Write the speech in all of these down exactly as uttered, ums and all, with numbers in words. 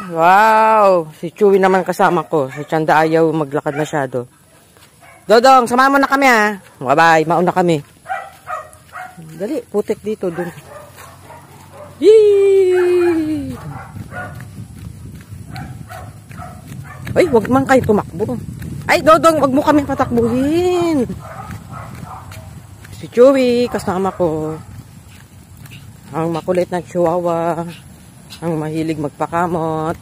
Wow! Si Chewy naman kasama ko. Si Chanda ayaw maglakad masyado. Dodong, samahan mo na kami ha. Bye-bye, mauna kami. Dali, putik dito dun. Yee! Ay, wag man kayo tumakbo. Ay, Dodong, wag mo kami patakbuhin. Si Chewy, kasama ko. Ang makulit na chihuahua. Ang mahilig magpakamot.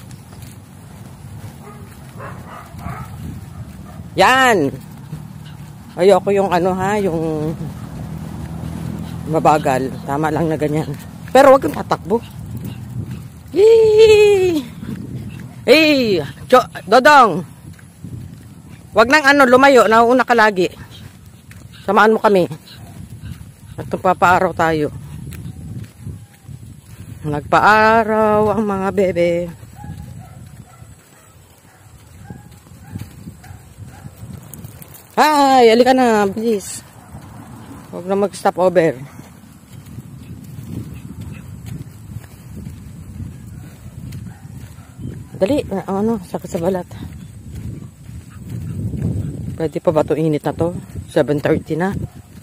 Yan! Ayoko yung ano ha, yung mabagal. Tama lang na ganyan. Pero wag kang tatakbo. Yee! Hey! Cho Dodong! Wag nang ano, lumayo. Nauuna ka lagi. Samaan mo kami. At papaaraw tayo. Nagpaaraw ang mga bebe. Hi! Halika na, please. Huwag na mag-stop over. Dali, ano, sakit sa balat. Pwede pa ba ito init na to? seven thirty na.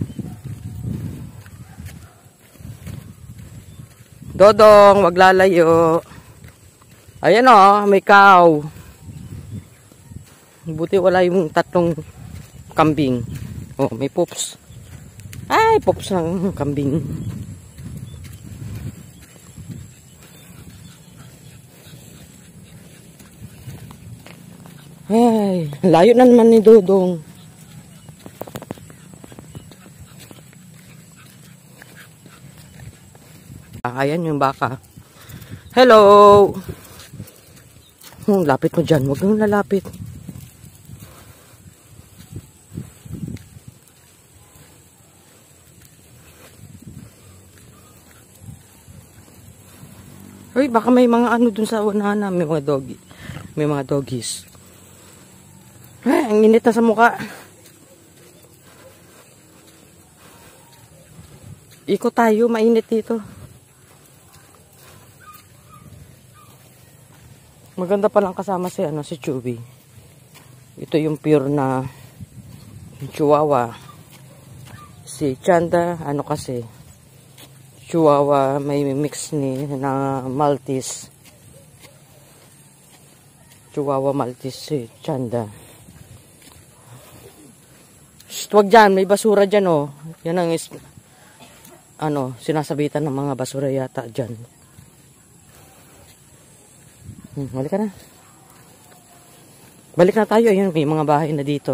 Dodong, wag lalayo. Ayan o, may cow. Buti wala yung tatlong kambing. Oh, may poops. Ay, poops ng kambing. Ay, layo na naman ni Dodong. Ayan yung baka. Hello! Hmm, lapit mo dyan. Huwag nang lalapit. Uy, baka may mga ano dun sa unahan na. May mga doggy. May mga doggies. Ay, ang init na sa mukha. Ikot tayo. Mainit dito. Maganda palang kasama si ano si Chewy. Ito yung pure na Chihuahua. Si Chanda ano kasi Chihuahua may mix ni na Maltese. Chihuahua Maltese si Chanda. Shh, wag dyan, may basura dyan oh. Yan ang is, ano, sinasabitan ng mga basura yata dyan. Hmm, balik ka na. Balik na tayo. Ayun, may mga bahay na dito.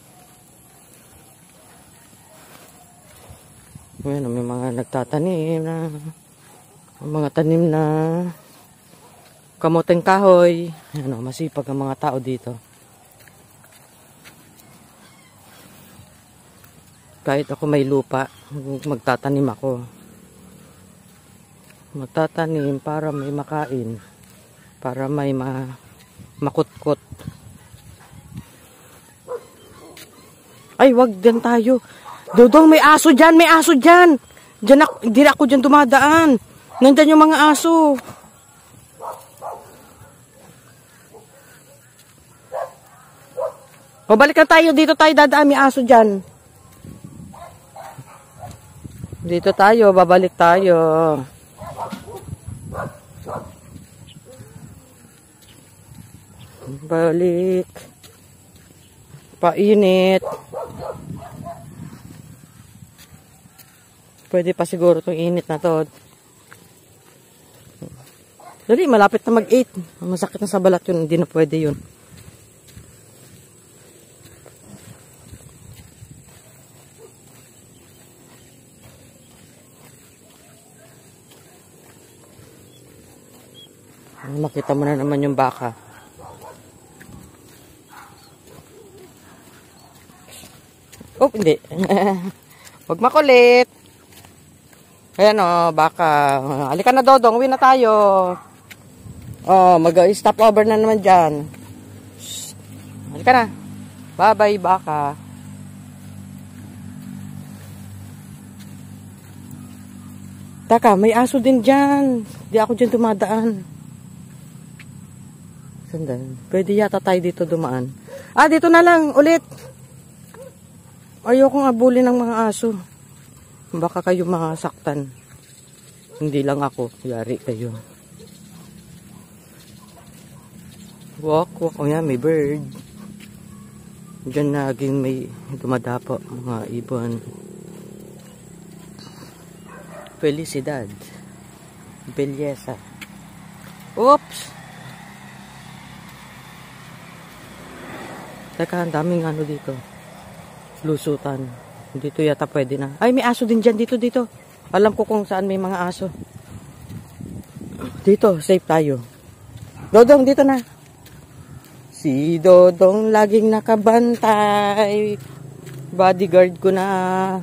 Ayun, may mga nagtatanim na mga tanim na kamoteng kahoy. Ayun, masipag ang mga tao dito. Kahit ako may lupa, magtatanim ako. Magtatanim para may makain. Para may ma makutkot. Ay, wag din tayo. Dodong, may aso dyan, may aso dyan. Dyan ako, hindi ako dyan dumadaan. Nandyan yung mga aso. O, balikan tayo, dito tayo dadaan, may aso dyan. Dito tayo, babalik tayo. Balik. Painit. Pwede pa siguro itong init na to. Dali, malapit na mag eight. Masakit na sa balat yun. Hindi na pwede yun. Makita mo na naman yung baka. Oh, hindi. Huwag makulit. Ayan o, baka. Halika na, Dodong. Uwi na tayo. Oh, mag-stop over na naman dyan. Halika na. Bye-bye, baka. Taka, may aso din dyan. Di ako dyan tumadaan. Sandan. Pwede yata tayo dito dumaan. Ah, dito na lang ulit. Ayokong abulin ng mga aso. Baka kayo masaktan. Hindi lang ako. Yari kayo. Walk, walk. O yan, may bird. Diyan naging may dumadapo mga ibon. Felicidad. Belleza. Oops! Teka, ang daming ano dito. Lusutan. Dito yata pwede na. Ay, may aso din dyan. Dito, dito. Alam ko kung saan may mga aso. Dito, safe tayo. Dodong, dito na. Si Dodong laging nakabantay. Bodyguard ko na.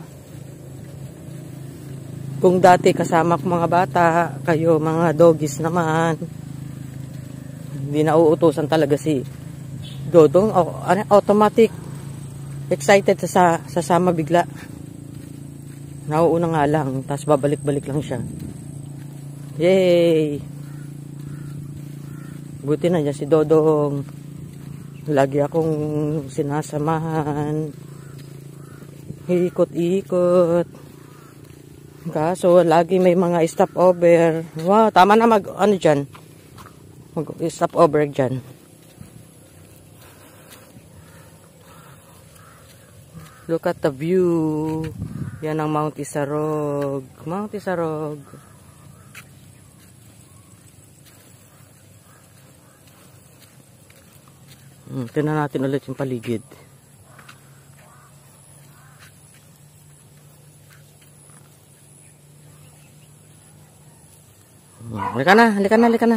Kung dati kasama ko mga bata, kayo mga doggies naman. Hindi na uutusan talaga si Dodong. O, ano, automatic. Excited sa sasama bigla. Nauuna nga lang. Tapos babalik-balik lang siya. Yay! Buti na niya si Dodong. Lagi akong sinasamahan. Ikot-ikot. Kaso, lagi may mga stopover. Wow, tama na mag, ano dyan? Mag stopover dyan. Look at the view. Yan ang Mount Isarog. Mount Isarog. Hmm, tingnan natin ulit yung paligid. Halika na, halika na, halika na.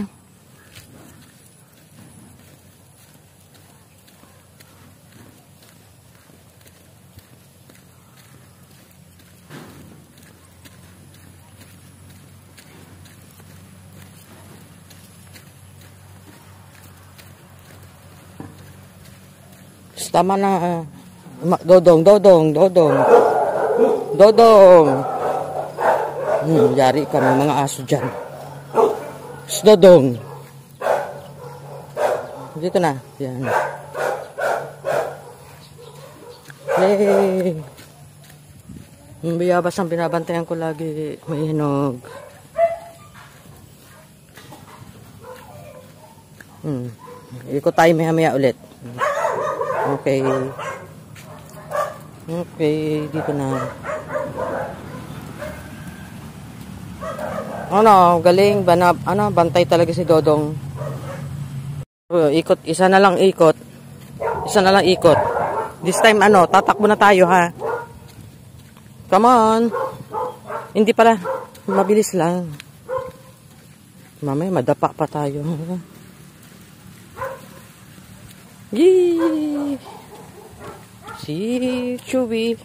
Tama na. Dodong, Dodong, Dodong. Dodong. Hmm, yari ka, may mga aso dyan. Dodong. Dito na. Yan. Yay. Yung biyabas ang binabantayan ko lagi. May hinog. Hmm. Ikot tayo maya-maya ulit. Okay. Okay, dito na. Ano, galing. Banab, ano, bantay talaga si Dodong. Ikot, isa na lang ikot. Isa na lang ikot. This time, ano, tatakbo na tayo, ha? Come on. Hindi pala. Mabilis lang. Mamaya, madapa pa tayo. Yee! Si Chewy.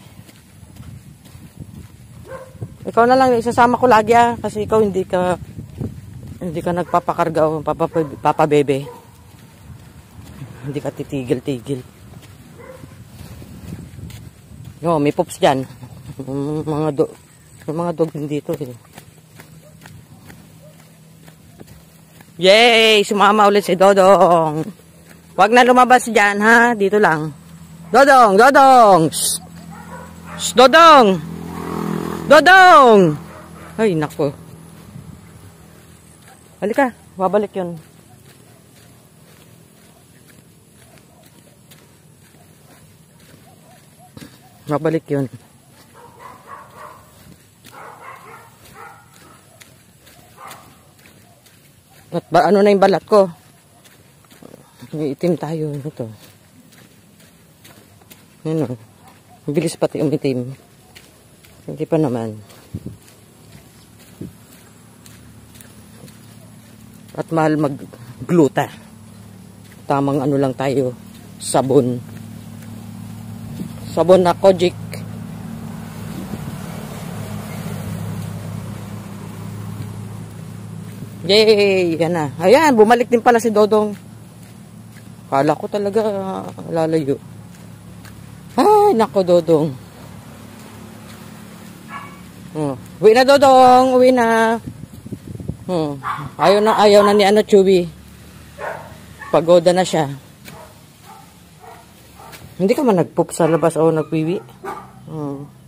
Ikaw na lang, isasama ko lagi ah. Kasi ikaw hindi ka hindi ka nagpapakarga o papabebe. Hindi ka titigil-tigil. No, may pups dyan. Mga dog, mga dog din dito eh. Yay! Sumama ulit si Dodong. Huwag na lumabas dyan, ha? Dito lang. Dodong! Dodong! Shh! Shh! Dodong! Dodong! Ay, nako. Halika. Babalik yun. Babalik yun. At ba, ano na yung balat ko? May itim tayo nito. Yan o. Bilis pati umitim. Hindi pa naman. At mahal mag-gluta. Tamang ano lang tayo. Sabon. Sabon na Kojic. Yay! Yan na. Ayan, bumalik din pala si Dodong. Kala ko talaga uh, lalayo. Ay, nako Dodong. Oh, uwi na Dodong, uwi na. Hmm. Ayaw na, ayaw na ni ano Chewy. Pagoda na siya. Hindi ka man nagpoop sa labas o nagpiwi? Hmm.